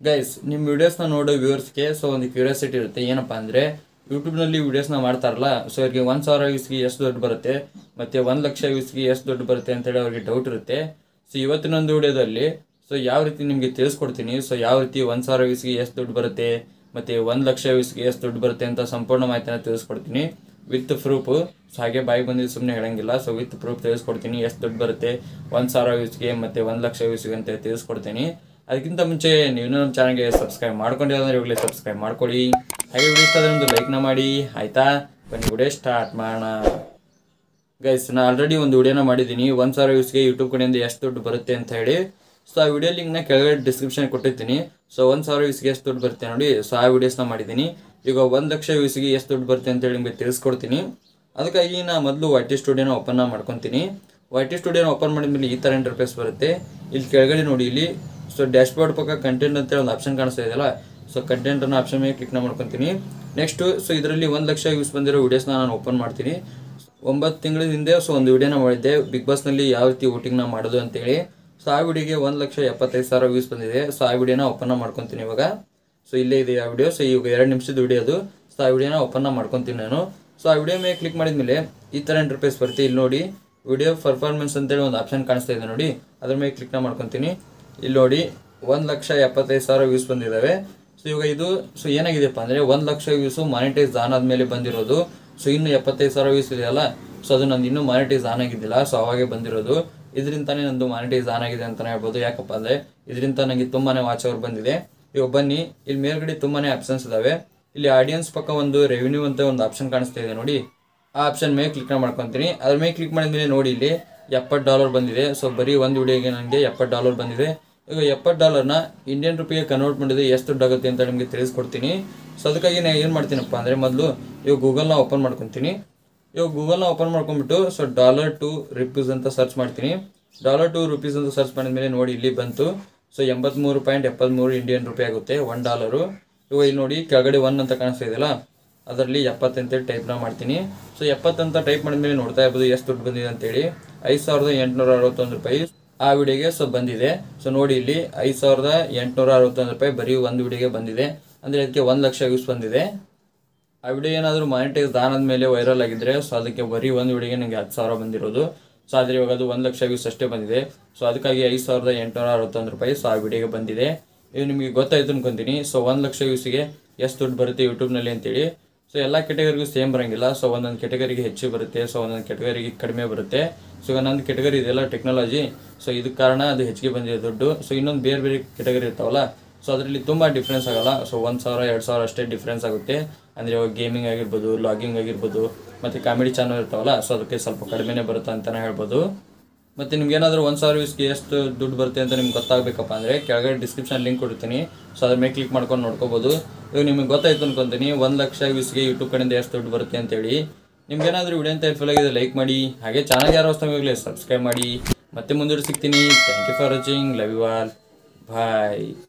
Guys ನಿಮ್ಮ ವಿಡಿಯೋಸ್ನ ನೋಡೋ ವ್ಯೂವರ್ಸ್ಗೆ ಒಂದು ಕ್ಯೂರಿಯಾಸಿಟಿ ಇರುತ್ತೆ. ಏನಪ್ಪ ಅಂದರೆ ಯೂಟ್ಯೂಬ್ನಲ್ಲಿ ವೀಡಿಯೋಸ್ನ ಮಾಡ್ತಾರಲ್ಲ, ಸೊ ಅವ್ರಿಗೆ 1,000 ವ್ಯೂಸ್ಗೆ ಎಷ್ಟು ದುಡ್ಡು ಬರುತ್ತೆ ಮತ್ತು 1,00,000 ವ್ಯೂಸ್ಗೆ ಎಷ್ಟು ದುಡ್ಡು ಬರುತ್ತೆ ಅಂತೇಳಿ ಅವ್ರಿಗೆ ಡೌಟ್ ಇರುತ್ತೆ. ಸೊ ಇವತ್ತಿನೊಂದು ವಿಡಿಯೋದಲ್ಲಿ ಯಾವ ರೀತಿ ನಿಮಗೆ ತಿಳಿಸ್ಕೊಡ್ತೀನಿ. ಸೊ ಯಾವ ರೀತಿ 1,000 ವ್ಯೂಸ್ಗೆ ಎಷ್ಟು ದುಡ್ಡು ಬರುತ್ತೆ ಮತ್ತು 1,00,000 ವ್ಯೂಸ್ಗೆ ಎಷ್ಟು ದುಡ್ಡು ಬರುತ್ತೆ ಅಂತ ಸಂಪೂರ್ಣ ಮಾಹಿತಿನ ತಿಳಿಸ್ಕೊಡ್ತೀನಿ ವಿತ್ ಪ್ರೂಫ್. ಸೊ ಹಾಗೆ ಬಾಯಿಗೆ ಬಂದಿದ್ದು ಸುಮ್ಮನೆ ಹೇಳಂಗಿಲ್ಲ. ಸೊ ವಿತ್ ಪ್ರೂಫ್ ತಿಳಿಸ್ಕೊಡ್ತೀನಿ ಎಷ್ಟು ದುಡ್ಡು ಬರುತ್ತೆ 1,000 ವ್ಯೂಸ್ಗೆ ಮತ್ತು 1,00,000 ವ್ಯೂಸ್ಗೆ ಅಂತ ತಿಳಿಸ್ಕೊಡ್ತೀನಿ. ಅದಕ್ಕಿಂತ ಮುಂಚೆ ನೀವು ನಮ್ಮ ಚಾನಲ್ಗೆ ಸಬ್ಸ್ಕ್ರೈಬ್ ಮಾಡ್ಕೊಂಡಿರೋದ್ರೆ ಇವಾಗಲೇ ಸಬ್ಸ್ಕ್ರೈಬ್ ಮಾಡ್ಕೊಳ್ಳಿ. ಹಾಗೆ ವಿಡಿಯೋ ಇಷ್ಟ ಆದರೆ ಒಂದು ಲೈಕ್ನ ಮಾಡಿ, ಆಯಿತಾ? ಬನ್ನಿ ವಿಡಿಯೋ ಸ್ಟಾರ್ಟ್ ಮಾಡೋಣ. ಗೈಸ್ ನಾನು ಆಲ್ರೆಡಿ ಒಂದು ವಿಡಿಯೋನ ಮಾಡಿದ್ದೀನಿ 1,000 ವ್ಯೂಸ್ಗೆ ಯೂಟ್ಯೂಬ್ ಕಡೆಯಿಂದ ಎಷ್ಟು ದುಡ್ಡು ಬರುತ್ತೆ ಅಂತ ಹೇಳಿ. ಸೊ ಆ ವಿಡಿಯೋ ಲಿಂಕ್ನ ಕೆಳಗಡೆ ಡಿಸ್ಕ್ರಿಪ್ಷನ್ ಕೊಟ್ಟಿರ್ತೀನಿ. ಸೊ 1,000 ವ್ಯೂಸ್ಗೆ ಎಷ್ಟು ದುಡ್ಡು ಬರುತ್ತೆ ನೋಡಿ. ಸೊ ಆ ವಿಡಿಯೋಸ್ನ ಮಾಡಿದ್ದೀನಿ. ಈಗ 1,00,000 ವ್ಯೂಸ್ಗೆ ಎಷ್ಟು ದುಡ್ಡು ಬರುತ್ತೆ ಅಂತೇಳಿ ನಿಮಗೆ ತಿಳಿಸ್ಕೊಡ್ತೀನಿ. ಅದಕ್ಕಾಗಿ ನಾನು ಮೊದಲು YT ಸ್ಟುಡಿಯೋನ ಓಪನ್ ಮಾಡ್ಕೊತೀನಿ. YT ಸ್ಟುಡಿಯೋನ ಓಪನ್ ಮಾಡಿದ್ಮೇಲೆ ಈ ಥರ ಇಂಟರ್ಫೇಸ್ ಬರುತ್ತೆ. ಇಲ್ಲಿ ಕೆಳಗಡೆ ನೋಡಿ, ಇಲ್ಲಿ ಸೊ ಡ್ಯಾಶ್ಬೋರ್ಡ್ ಪಕ್ಕ ಕಂಟೆಂಟ್ ಅಂತೇಳಿ ಒಂದು ಆಪ್ಷನ್ ಕಾಣಿಸ್ತಾ ಇದೆಯಲ್ಲ, ಸೊ ಕಂಟೆಂಟ್ ಅನ್ನೋ ಆಪ್ಷನ್ ಮೇಲೆ ಕ್ಲಿಕ್ ಮಾಡ್ಕೊತೀನಿ. ನೆಕ್ಸ್ಟು ಸೊ ಇದರಲ್ಲಿ 1,00,000 ವ್ಯೂಸ್ ಬಂದಿರೋ ವೀಡಿಯೋಸ್ನ ನಾನು ಓಪನ್ ಮಾಡ್ತೀನಿ. 9 ತಿಂಗಳ ಹಿಂದೆ ಸೊ ಒಂದು ವಿಡಿಯೋನ ಮಾಡಿದ್ದೆ, ಬಿಗ್ ಬಾಸ್ನಲ್ಲಿ ಯಾವ ರೀತಿ ವೋಟಿಂಗ್ನ ಮಾಡೋದು ಅಂತೇಳಿ. ಸೊ ಆ ವಿಡಿಯೋಗೆ 1,75,000 ವ್ಯೂಸ್ ಬಂದಿದೆ. ಸೊ ಆ ವಿಡಿಯೋನ ಓಪನ್ ಮಾಡ್ಕೊತೀನಿ ಇವಾಗ. ಸೊ ಇಲ್ಲೇ ಇದೆ ಆ ವಿಡಿಯೋ. ಸೊ ಇವಾಗ 2 ನಿಮಿಷದ ವಿಡಿಯೋ ಅದು. ಸೊ ಆ ವಿಡಿಯೋನ ಓಪನ್ ಮಾಡ್ಕೊತೀನಿ ನಾನು. ಸೊ ಆ ವಿಡಿಯೋ ಮೇಲೆ ಕ್ಲಿಕ್ ಮಾಡಿದ್ಮೇಲೆ ಈ ಥರ ಇಂಟರ್ಫೇಸ್ ಬರುತ್ತೆ. ಇಲ್ಲಿ ನೋಡಿ ವಿಡಿಯೋ ಪರ್ಫಾರ್ಮೆನ್ಸ್ ಅಂತೇಳಿ ಒಂದು ಆಪ್ಷನ್ ಕಾಣಿಸ್ತಾ ಇದೆ ನೋಡಿ, ಅದ್ರ ಮೇಲೆ ಕ್ಲಿಕ್ನ ಮಾಡ್ಕೊತೀನಿ. ಇಲ್ಲಿ ನೋಡಿ 1,75,000 ವ್ಯೂಸ್ ಬಂದಿದ್ದಾವೆ. ಸೊ ಇವಾಗ ಇದು ಸೊ ಏನಾಗಿದೆಯಪ್ಪ ಅಂದರೆ 1,00,000 ವ್ಯೂಸು ಮಾನಿಟೈಸ್ ಆನ್ ಆದಮೇಲೆ ಬಂದಿರೋದು. ಸೊ ಇನ್ನು 75,000 ವ್ಯೂಸ್ ಇದೆಯಲ್ಲ, ಸೊ ಅದು ನಂದು ಇನ್ನೂ ಮಾನಿಟೈಸ್ ಆನ್ ಆಗಿದ್ದಿಲ್ಲ. ಸೊ ಅವಾಗೆ ಬಂದಿರೋದು. ಇದರಿಂದನೇ ನಂದು ಮಾನಿಟೈಸ್ ಆನ್ ಆಗಿದೆ ಅಂತಲೇ ಹೇಳ್ಬೋದು. ಯಾಕಪ್ಪ ಅಂದರೆ ಇದರಿಂದ ನನಗೆ ತುಂಬಾ ವಾಚ್ ಅವರ್ ಬಂದಿದೆ. ಇವಾಗ ಬನ್ನಿ, ಇಲ್ಲಿ ಮೇಲ್ಗಡೆ ತುಂಬಾ ಆಪ್ಷನ್ಸ್ ಇದ್ದಾವೆ. ಇಲ್ಲಿ ಆಡಿಯನ್ಸ್ ಪಕ್ಕ ಒಂದು ರೆವಿನ್ಯೂ ಅಂತ ಒಂದು ಆಪ್ಷನ್ ಕಾಣಿಸ್ತಾ ಇದೆ ನೋಡಿ, ಆ ಆಪ್ಷನ್ ಮೇಲೆ ಕ್ಲಿಕ್ ಮಾಡ್ಕೊತೀನಿ. ಅದ್ರ ಮೇಲೆ ಕ್ಲಿಕ್ ಮಾಡಿದ್ಮೇಲೆ ನೋಡಿ ಇಲ್ಲಿ $70 ಬಂದಿದೆ. ಸೊ ಬರೀ ಒಂದು ವಿಡಿಯೋಗೆ ನನಗೆ $70 ಬಂದಿದೆ. ಈಗ $70ನ ಇಂಡಿಯನ್ ರುಪಿಗೆ ಕನ್ವರ್ಟ್ ಮಾಡಿದ್ರೆ ಎಷ್ಟು ದುಡ್ಡಾಗುತ್ತೆ ಅಂತ ನಿಮಗೆ ತಿಳಿಸ್ಕೊಡ್ತೀನಿ. ಸೊ ಅದಕ್ಕಾಗಿ ನಾನು ಏನು ಮಾಡ್ತೀನಪ್ಪ ಅಂದರೆ ಮೊದಲು ಇವಾಗ ಗೂಗಲ್ನ ಓಪನ್ ಮಾಡ್ಕೊತೀನಿ. ಇವಾಗ ಗೂಗಲ್ನ ಓಪನ್ ಮಾಡ್ಕೊಂಡ್ಬಿಟ್ಟು ಸೊ $2 ಅಂತ ಸರ್ಚ್ ಮಾಡ್ತೀನಿ. $2 ಅಂತ ಸರ್ಚ್ ಮಾಡಿದ್ಮೇಲೆ ನೋಡಿ ಇಲ್ಲಿ ಬಂತು. ಸೊ 83.73 ಇಂಡಿಯನ್ ರುಪಿ ಆಗುತ್ತೆ $1. ಇವಾಗ ಇಲ್ಲಿ ನೋಡಿ ಕೆಳಗಡೆ 1 ಅಂತ ಕಾಣಿಸ್ತಾ ಇದೆಯಲ್ಲ, ಅದರಲ್ಲಿ 70 ಅಂತೇಳಿ ಟೈಪ್ನ ಮಾಡ್ತೀನಿ. ಸೊ 70 ಅಂತ ಟೈಪ್ ಮಾಡಿದ್ಮೇಲೆ ನೋಡ್ತಾ ಇರ್ಬೋದು ಎಷ್ಟು ದುಡ್ಡು ಬಂದಿದೆ ಅಂತೇಳಿ. 5,861 ರೂಪಾಯಿ ಆ ವಿಡಿಯೋಗೆ ಸೊ ಬಂದಿದೆ. ಸೊ ನೋಡಿ ಇಲ್ಲಿ 5,861 ರೂಪಾಯಿ ಬರೀ ಒಂದು ವಿಡಿಯೋಗೆ ಬಂದಿದೆ. ಅಂದರೆ ಅದಕ್ಕೆ 1,00,000 ವ್ಯೂಸ್ ಬಂದಿದೆ. ಆ ವಿಡಿಯೋ ಏನಾದರೂ ಮಾನಿಟೈಸ್ ಆದ್ಮೇಲೆ ವೈರಲ್ ಆಗಿದ್ರೆ ಸೊ ಅದಕ್ಕೆ ಬರೀ ಒಂದು ವಿಡಿಯೋಗೆ ನನಗೆ 10,000 ಬಂದಿರೋದು. ಸೊ ಆದರೆ ಇವಾಗ ಅದು 1,00,000 ವ್ಯೂಸ್ ಅಷ್ಟೇ ಬಂದಿದೆ. ಸೊ ಅದಕ್ಕಾಗಿ 5,861 ರೂಪಾಯಿ ಸೊ ಆ ವಿಡಿಯೋಗೆ ಬಂದಿದೆ. ಇದು ನಿಮಗೆ ಗೊತ್ತಾಯ್ತು ಅನ್ಕೊಂತೀನಿ. ಸೊ 1,00,000 ವ್ಯೂಸಿಗೆ ಎಷ್ಟು ದುಡ್ಡು ಬರುತ್ತೆ ಯೂಟ್ಯೂಬ್ನಲ್ಲಿ ಅಂತೇಳಿ. ಸೊ ಎಲ್ಲ ಕೆಟಗರಿಗೂ ಸೇಮ್ ಬರೋಂಗಿಲ್ಲ. ಸೊ ಒಂದೊಂದು ಕೆಟಗರಿಗೆ ಹೆಚ್ಚು ಬರುತ್ತೆ, ಸೊ ಒಂದೊಂದು ಕೆಟಗರಿಗೆ ಕಡಿಮೆ ಬರುತ್ತೆ. ಸೊ ನಂದು ಕೆಟಗರಿ ಇದೆಲ್ಲ ಟೆಕ್ನಾಲಜಿ, ಸೊ ಇದಕ್ಕೆ ಕಾರಣ ಅದು ಹೆಚ್ಚಿಗೆ ಬಂದಿದೆ ದುಡ್ಡು. ಸೊ ಇನ್ನೊಂದು ಬೇರೆ ಬೇರೆ ಕೆಟಗರಿ ಇರ್ತಾವಲ್ಲ, ಸೊ ಅದರಲ್ಲಿ ತುಂಬ ಡಿಫ್ರೆನ್ಸ್ ಆಗಲ್ಲ. ಸೊ 1,000 2,000 ಅಷ್ಟೇ ಡಿಫ್ರೆನ್ಸ್ ಆಗುತ್ತೆ. ಅಂದರೆ ಇವಾಗ ಗೇಮಿಂಗ್ ಆಗಿರ್ಬೋದು, ಲಾಗಿಂಗ್ ಆಗಿರ್ಬೋದು, ಮತ್ತು ಕಾಮಿಡಿ ಚಾನಲ್ ಇರ್ತಾವಲ್ಲ, ಸೊ ಅದಕ್ಕೆ ಸ್ವಲ್ಪ ಕಡಿಮೆನೇ ಬರುತ್ತೆ ಅಂತಲೇ ಹೇಳ್ಬೋದು. ಮತ್ತು ನಿಮ್ಗೆ ಏನಾದರೂ 1,000 ವ್ಯೂಸ್ಗೆ ಎಷ್ಟು ದುಡ್ಡು ಬರುತ್ತೆ ಅಂತ ನಿಮ್ಗೆ ಗೊತ್ತಾಗಬೇಕಪ್ಪ ಅಂದರೆ ಕೆಳಗಡೆ ಡಿಸ್ಕ್ರಿಪ್ಷನ್ ಲಿಂಕ್ ಕೊಡ್ತೀನಿ. ಸೊ ಅದ್ರ ಮೇಲೆ ಕ್ಲಿಕ್ ಮಾಡ್ಕೊಂಡು ನೋಡ್ಕೋಬೋದು. ಇವಾಗ ನಿಮಗೆ ಗೊತ್ತಾಯ್ತು ಅನ್ಕೊತೀನಿ 1,00,000 ವ್ಯೂಸ್ಗೆ ಯೂಟ್ಯೂಬ್ ಕಡೆಯಿಂದ ಎಷ್ಟು ದುಡ್ಡು ಬರುತ್ತೆ ಅಂತೇಳಿ. ನಿಮ್ಗೇನಾದರೂ ವಿಡಿಯೋ ಅಂತ ಹೆಲ್ಪ್ಫುಲ್ ಆಗಿದೆ ಲೈಕ್ ಮಾಡಿ, ಹಾಗೆ ಚಾನಲ್ಗೆ ಯಾರು ಹೊಸದಾಗಲೇ ಸಬ್ಸ್ಕ್ರೈಬ್ ಮಾಡಿ. ಮತ್ತೆ ಮುಂದೆ ಸಿಗ್ತೀನಿ. Thank you for watching. Love you all. Bye.